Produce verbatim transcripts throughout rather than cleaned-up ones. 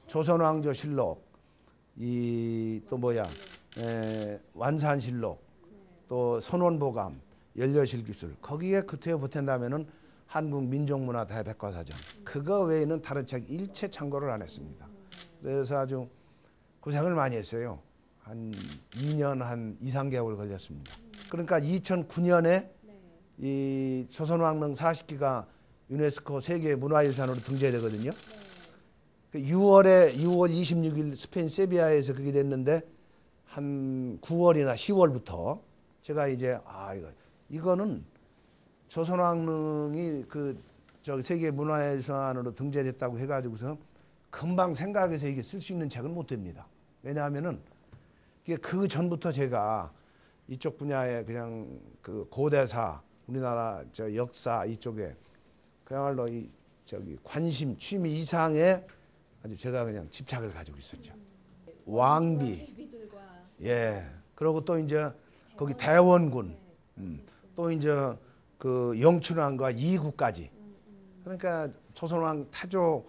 조선왕조실록, 이 또 뭐야, 에, 완산실록, 또 선원보감, 연려실기술, 거기에 그때 보탠다면은 한국민족문화 대백과사전, 그거 외에는 다른 책 일체 참고를 안 했습니다. 그래서 아주 고생을 많이 했어요. 한 이 년 한 이, 삼 개월 걸렸습니다. 그러니까 이천구 년에 이 조선왕릉 사십 기가 유네스코 세계 문화유산으로 등재되거든요. 유월에 유월 이십육 일 스페인 세비야에서 그게 됐는데 한 구월이나 시월부터 제가 이제 아 이거 이거는 조선왕릉이 그 저 세계 문화유산으로 등재됐다고 해가지고서 금방 생각해서 이게 쓸 수 있는 책은 못 됩니다. 왜냐하면은 이게 그 전부터 제가 이쪽 분야에 그냥 그 고대사, 우리나라 저 역사 이쪽에 그야말로 이 저기 관심, 취미 이상의 아주 제가 그냥 집착을 가지고 있었죠. 왕비, 예, 그리고 또 이제 거기 대원군, 음, 또 이제 그 영춘왕과 이구까지. 그러니까 조선왕 타조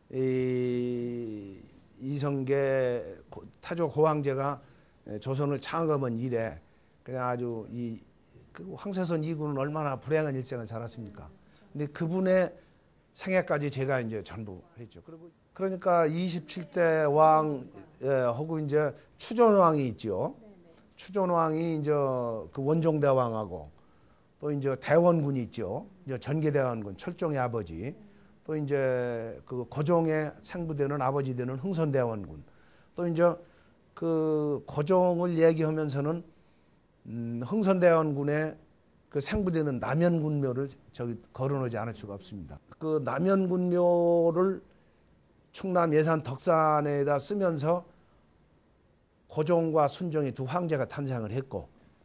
이, 이성계 타조 고황제가 조선을 창업한 이래 그냥 아주 이 그 황새선 이구는 얼마나 불행한 일생을 살았습니까? 근데 그분의 생애까지 제가 이제 전부 했죠. 그리고 그러니까 이십칠 대 왕 예, 하고 이제 추존왕이 있죠. 추존왕이 이제 그 원종대왕하고 또 이제 대원군이 있죠. 이제 전개대원군 철종의 아버지. 또 이제 그 고종의 생부되는 아버지 되는 흥선대원군. 또 이제 그 고종을 얘기하면서는 음, 흥선대원군의 그 생부되는 남연군묘를 저기 거론하지 않을 수가 없습니다. 그 남연군묘를 충남 예산 덕산에다 쓰면서 고종과 순종이 두 황제가 탄생을 했고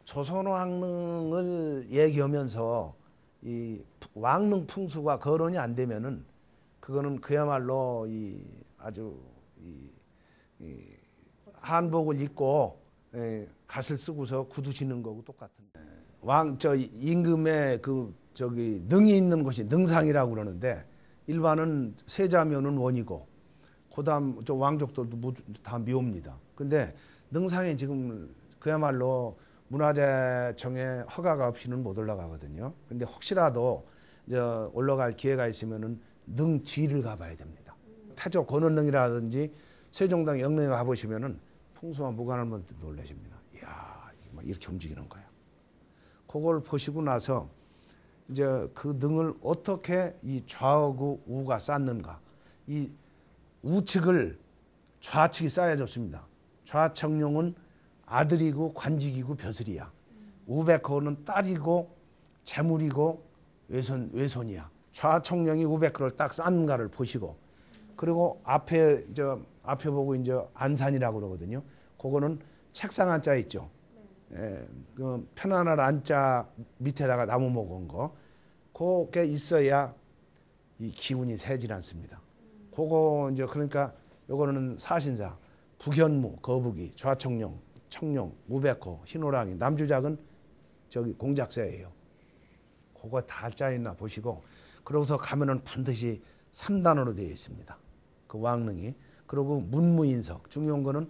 조선왕릉을 얘기하면서 이 왕릉 풍수가 거론이 안 되면은 그거는 그야말로 이 아주 이, 이 한복을 입고 예, 갓을 쓰고서 구두 신는 거고 똑같은. 왕 저 임금의 그 저기 능이 있는 곳이 능상이라고 그러는데 일반은 세자묘는 원이고 그다음 저 왕족들도 모두 다 묘입니다. 근데 능상에 지금 그야말로 문화재청에 허가가 없이는 못 올라가거든요. 근데 혹시라도 이제 올라갈 기회가 있으면은 능 뒤를 가봐야 됩니다. 타조 권원릉이라든지 세종당 영릉에 가보시면은 풍수와 무관을 보면 놀라십니다. 이야, 이렇게 움직이는 거야. 그걸 보시고 나서 이제 그 능을 어떻게 이 좌하고 우가 쌓는가. 이 우측을 좌측이 쌓아줬습니다. 좌청룡은 아들이고 관직이고 벼슬이야. 우백호는 딸이고 재물이고 외손, 외손이야. 좌청룡이 우백호를 딱 쌓는가를 보시고 그리고 앞에 저 앞에 보고 이제 안산이라고 그러거든요. 그거는 책상 한자 있죠. 예, 그 편안한 안자 밑에다가 나무 먹은 거. 그게 있어야 이 기운이 새질 않습니다. 그거 이제 그러니까 요거는 사신사, 북현무, 거북이, 좌청룡, 청룡, 우백호, 흰호랑이, 남주작은 저기 공작새예요. 그거 다 짜있나 보시고 그러고서 가면은 반드시 삼 단으로 되어 있습니다. 그 왕릉이. 그리고 문무인석. 중요한 거는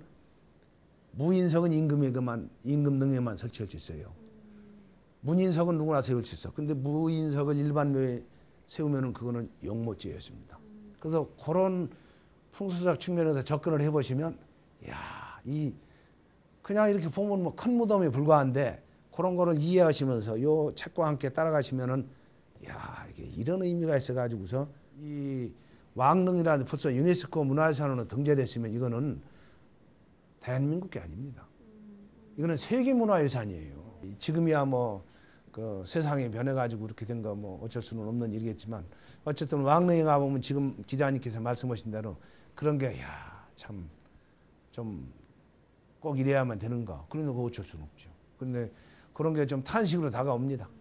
무인석은 임금에게만 임금 능에만 설치할 수 있어요. 문인석은 누구나 세울 수 있어. 근데 무인석을 일반 묘에 세우면은 그거는 용모죄였습니다. 그래서 그런 풍수적 측면에서 접근을 해보시면, 야, 이 그냥 이렇게 보면 뭐 큰 무덤에 불과한데 그런 거를 이해하시면서 요 책과 함께 따라가시면은, 야, 이게 이런 의미가 있어가지고서 이 왕릉이라는 벌써 유네스코 문화유산으로 등재됐으면 이거는 대한민국 게 아닙니다. 이거는 세계문화유산이에요. 지금이야 뭐 그 세상이 변해가지고 그렇게 된 거 뭐 어쩔 수는 없는 일이겠지만 어쨌든 왕릉에 가보면 지금 기자님께서 말씀하신 대로 그런 게 야, 참 좀 꼭 이래야만 되는가. 그런 거 어쩔 수는 없죠. 근데 그런 게 좀 탄식으로 다가옵니다.